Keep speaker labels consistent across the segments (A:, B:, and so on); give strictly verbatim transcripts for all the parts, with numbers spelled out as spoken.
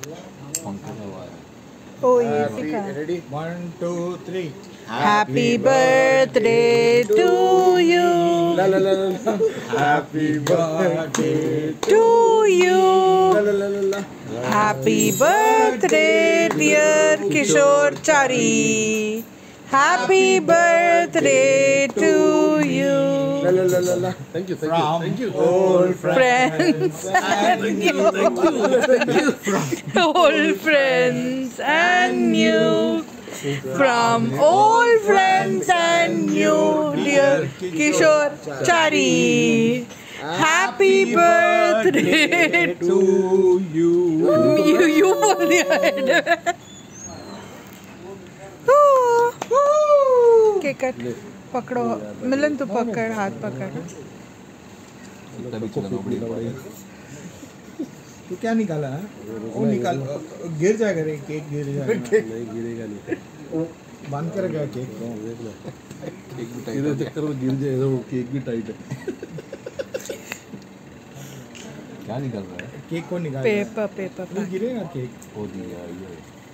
A: Oh, easy ka.
B: Ready? One, two, three.
A: Happy birthday to you.
B: La la la la. Happy birthday
A: To you.
B: La la la la la.
A: Happy birthday, dear Kishore Chari. Happy birthday to you.
B: La la la la la. Thank you, thank you, thank you. Old
A: Friends and new. Old friends and new. From old friends and new, dear Kishore Chari. Happy birthday
B: to you.
A: You you बोल दिया है. के कर पकड़ो मिलन तू पकड़ हाथ पकड़.
B: तू क्या निकाला है? वो निकाल गिर जाएगा रे केक गिर जाएगा. नहीं गिरेगा नहीं. बांध कर रखा केक को. केक भी टाइट है. चक्कर में गिर जाएगा वो केक भी टाइट है. क्या निकाल रहा है? केक को निकाल.
A: Paper paper.
B: तू गिरेगा केक.
C: हो दिया ये.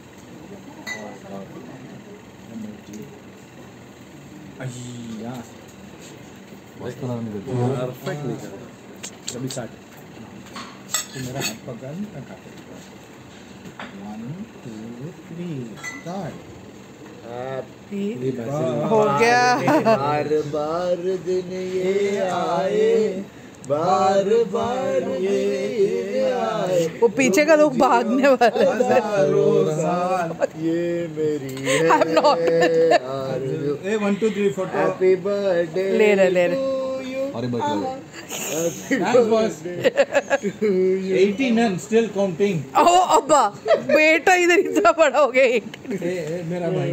B: अय्या.
C: मस्त नाम निकल.
B: परफेक्ट निकाल. कभी काट. तो मेरा हाथ पकड़ मैं काटे. One two three start. Happy
A: हो गया.
B: बार बार दिन ये आए, बार बार ये आए.
A: वो पीछे का लोग भागने वाले
B: हैं. ये मेरी है.
A: I'm not.
B: A one two three four. Happy birthday.
A: ले रहे ले रहे.
C: अरे birthday.
B: Thanks boss. eighteen and still counting.
A: ओ अब्बा बेटा इधर इतना बड़ा हो गया. eighteen.
B: ए मेरा भाई.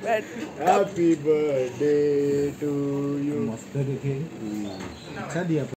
B: Happy birthday to you. मस्त देखे. अच्छा दिया.